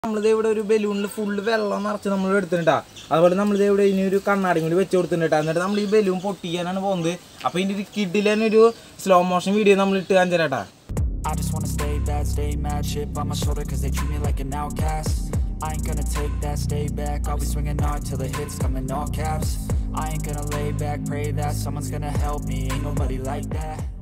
നമ്മളിത് ഇവിടെ ഒരു ബലൂണിൽ ഫുള്ള് വെള്ളം നിറച്ച് നമ്മൾ എടുത്തിട്ടാ. അതുപോലെ നമ്മളിത് ഇവിടെ ഇനി ഒരു കണ്ണാടി കൂടി വെച്ച് കൊടുത്തിട്ടാ. എന്നിട്ട് നമ്മൾ ഈ ബലൂൺ പൊട്ടിക്കാനാണ് പോകുന്നത്. അപ്പോൾ ഇതിൻ്റെ ഒരു കിഡിലന്നെ ഒരു സ്ലോ മോഷൻ വീഡിയോ നമ്മൾ ഇട്ട് കാണിച്ചാട്ടാ. I just wanna stay bad, stay mad, shit on my shoulder cause they treat me like an outcast. I ain't gonna take that, stay back, I'll be swinging hard till the hits come in all caps. I ain't gonna lay back, pray that someone's gonna help me, ain't nobody like that.